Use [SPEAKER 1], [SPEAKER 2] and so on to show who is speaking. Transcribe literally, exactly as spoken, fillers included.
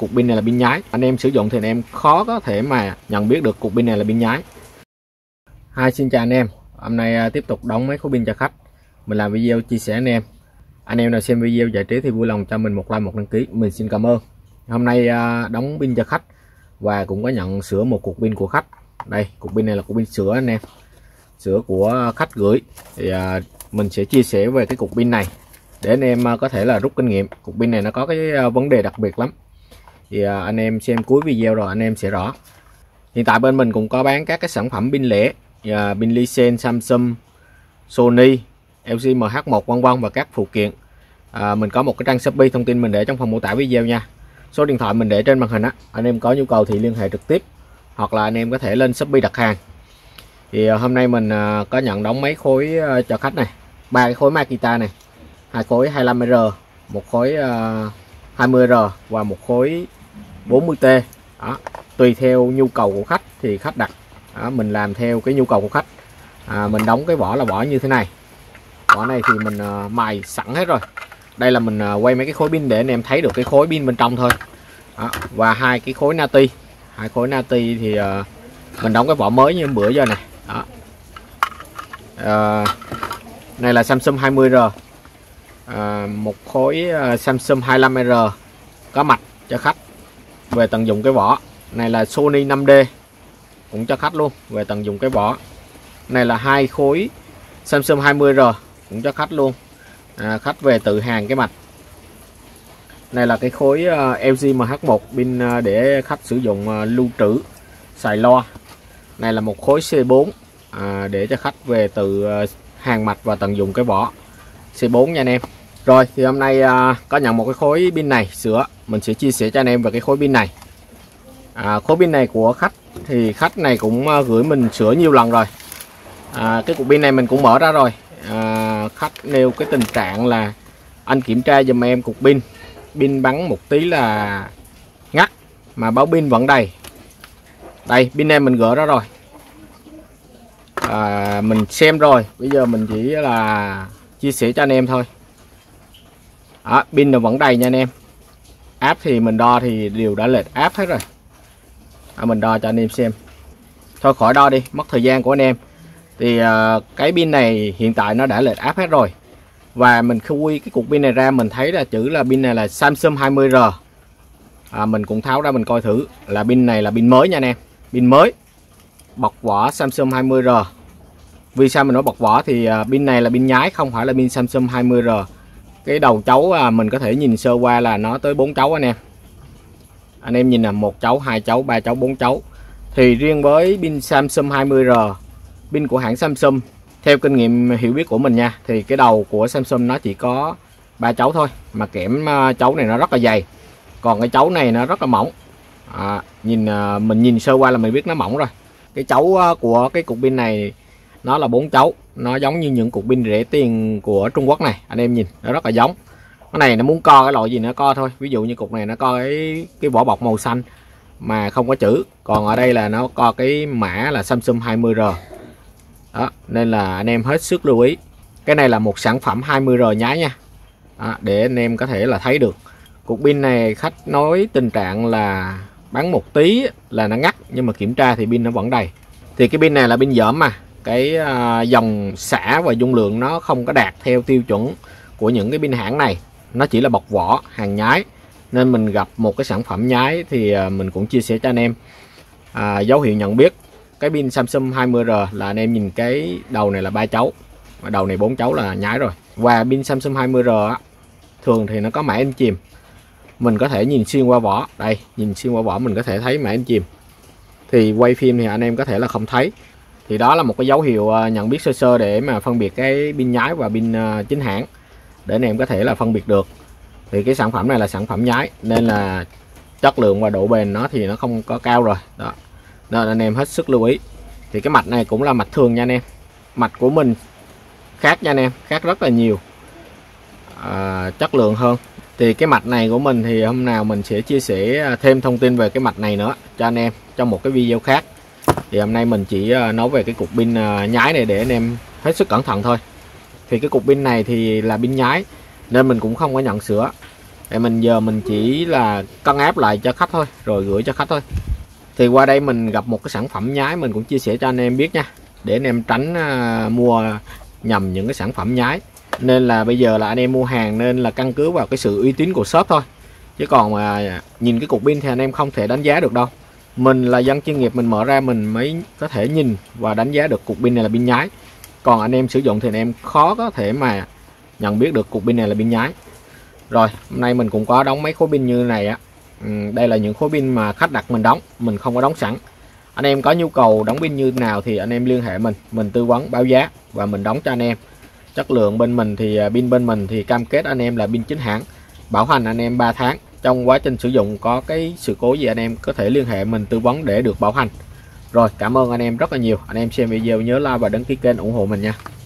[SPEAKER 1] cục pin này là pin nhái. Anh em sử dụng thì anh em khó có thể mà nhận biết được cục pin này là pin nhái. Hi, xin chào anh em. Hôm nay tiếp tục đóng mấy khối pin cho khách. Mình làm video chia sẻ anh em. Anh em nào xem video giải trí thì vui lòng cho mình một like, một đăng ký. Mình xin cảm ơn. Hôm nay đóng pin cho khách và cũng có nhận sửa một cục pin của khách. Đây, cục pin này là cục pin sửa anh em. Sửa của khách gửi. Thì mình sẽ chia sẻ về cái cục pin này để anh em có thể là rút kinh nghiệm. Cục pin này nó có cái vấn đề đặc biệt lắm. Thì anh em xem cuối video rồi anh em sẽ rõ. Hiện tại bên mình cũng có bán các cái sản phẩm pin lẻ, pin Lisen, Samsung, Sony, lờ giê em hát một vân vân và các phụ kiện. À, mình có một cái trang Shopee, thông tin mình để trong phần mô tả video nha. Số điện thoại mình để trên màn hình á. Anh em có nhu cầu thì liên hệ trực tiếp hoặc là anh em có thể lên Shopee đặt hàng. Thì hôm nay mình có nhận đóng mấy khối cho khách này, ba cái khối Makita này, hai khối hai mươi lăm rờ, một khối hai mươi rờ và một khối bốn mươi tê. Đó, tùy theo nhu cầu của khách thì khách đặt. Đó, mình làm theo cái nhu cầu của khách. À, mình đóng cái vỏ là vỏ như thế này. Vỏ này thì mình uh, mài sẵn hết rồi. Đây là mình uh, quay mấy cái khối pin để anh em thấy được cái khối pin bên trong thôi. Đó, và hai cái khối nati, hai khối nati thì uh, mình đóng cái vỏ mới như bữa giờ này. Đó. Uh, này là Samsung hai mươi rờ, uh, một khối uh, Samsung hai mươi lăm rờ có mạch cho khách về tận dụng cái vỏ. Này là Sony năm D cũng cho khách luôn về tận dụng cái vỏ. Này là hai khối Samsung hai mươi rờ cũng cho khách luôn, à, khách về tự hàng cái mạch. Này là cái khối uh, lờ giê em hát một, pin uh, để khách sử dụng uh, lưu trữ xài loa. Này là một khối C bốn, à, để cho khách về tự uh, hàng mạch và tận dụng cái vỏ C bốn nha anh em. Rồi thì hôm nay uh, có nhận một cái khối pin này sửa, mình sẽ chia sẻ cho anh em về cái khối pin này. À, khối pin này của khách thì khách này cũng uh, gửi mình sửa nhiều lần rồi. À, cái cục pin này mình cũng mở ra rồi. À, khách nêu cái tình trạng là anh kiểm tra giùm em cục pin, pin bắn một tí là ngắt mà báo pin vẫn đầy. Đây, pin em mình gỡ ra rồi. À, mình xem rồi, bây giờ mình chỉ là chia sẻ cho anh em thôi. Đó, pin là vẫn đầy nha anh em. Áp thì mình đo thì đều đã lệch áp hết rồi. À, mình đo cho anh em xem. Thôi khỏi đo đi, mất thời gian của anh em. Thì uh, cái pin này hiện tại nó đã lệch áp hết rồi. Và mình khui cái cục pin này ra mình thấy là chữ là pin này là Samsung hai mươi rờ. À, mình cũng tháo ra mình coi thử là pin này là pin mới nha anh em. Pin mới, bọc vỏ Samsung hai mươi rờ. Vì sao mình nói bọc vỏ thì uh, pin này là pin nhái, không phải là pin Samsung hai mươi rờ. Cái đầu chấu uh, mình có thể nhìn sơ qua là nó tới bốn chấu anh em. Anh em nhìn là một chấu, hai chấu, ba chấu, bốn chấu. Thì riêng với pin Samsung hai mươi rờ, pin của hãng Samsung, theo kinh nghiệm hiểu biết của mình nha, thì cái đầu của Samsung nó chỉ có ba chấu thôi, mà kẽm chấu này nó rất là dày, còn cái chấu này nó rất là mỏng. À, nhìn mình nhìn sơ qua là mình biết nó mỏng rồi. Cái chấu của cái cục pin này nó là bốn chấu, nó giống như những cục pin rẻ tiền của Trung Quốc này, anh em nhìn nó rất là giống. Cái này nó muốn co cái loại gì nó co thôi, ví dụ như cục này nó co cái cái vỏ bọc màu xanh mà không có chữ, còn ở đây là nó co cái mã là Samsung hai mươi rờ. Đó, nên là anh em hết sức lưu ý. Cái này là một sản phẩm hai mươi rờ nhái nha. Đó, để anh em có thể là thấy được. Cục pin này khách nói tình trạng là bắn một tí là nó ngắt, nhưng mà kiểm tra thì pin nó vẫn đầy. Thì cái pin này là pin dởm mà. Cái uh, dòng xả và dung lượng nó không có đạt theo tiêu chuẩn của những cái pin hãng này. Nó chỉ là bọc vỏ, hàng nhái. Nên mình gặp một cái sản phẩm nhái thì uh, mình cũng chia sẻ cho anh em. uh, Dấu hiệu nhận biết cái pin Samsung hai mươi rờ là anh em nhìn cái đầu này là ba chấu và đầu này bốn chấu là nhái rồi. Và pin Samsung hai mươi rờ á, thường thì nó có mã in chìm, mình có thể nhìn xuyên qua vỏ. Đây, nhìn xuyên qua vỏ mình có thể thấy mã in chìm. Thì quay phim thì anh em có thể là không thấy. Thì đó là một cái dấu hiệu nhận biết sơ sơ để mà phân biệt cái pin nhái và pin chính hãng, để anh em có thể là phân biệt được. Thì cái sản phẩm này là sản phẩm nhái nên là chất lượng và độ bền nó thì nó không có cao rồi đó, nên anh em hết sức lưu ý. Thì cái mạch này cũng là mạch thường nha anh em. Mạch của mình khác nha anh em, khác rất là nhiều, à, chất lượng hơn. Thì cái mạch này của mình thì hôm nào mình sẽ chia sẻ thêm thông tin về cái mạch này nữa cho anh em trong một cái video khác. Thì hôm nay mình chỉ nói về cái cục pin nhái này để anh em hết sức cẩn thận thôi. Thì cái cục pin này thì là pin nhái nên mình cũng không có nhận sửa. Thì mình giờ mình chỉ là cân áp lại cho khách thôi, rồi gửi cho khách thôi. Thì qua đây mình gặp một cái sản phẩm nhái, mình cũng chia sẻ cho anh em biết nha, để anh em tránh uh, mua nhầm những cái sản phẩm nhái. Nên là bây giờ là anh em mua hàng nên là căn cứ vào cái sự uy tín của shop thôi, chứ còn mà nhìn cái cục pin thì anh em không thể đánh giá được đâu. Mình là dân chuyên nghiệp, mình mở ra mình mới có thể nhìn và đánh giá được cục pin này là pin nhái. Còn anh em sử dụng thì anh em khó có thể mà nhận biết được cục pin này là pin nhái. Rồi hôm nay mình cũng có đóng mấy khối pin như này á. Ừ, đây là những khối pin mà khách đặt mình đóng, mình không có đóng sẵn. Anh em có nhu cầu đóng pin như nào thì anh em liên hệ mình, mình tư vấn báo giá và mình đóng cho anh em. Chất lượng bên mình thì pin bên mình thì cam kết anh em là pin chính hãng, bảo hành anh em ba tháng. Trong quá trình sử dụng có cái sự cố gì anh em có thể liên hệ mình tư vấn để được bảo hành. Rồi cảm ơn anh em rất là nhiều. Anh em xem video nhớ like và đăng ký kênh ủng hộ mình nha.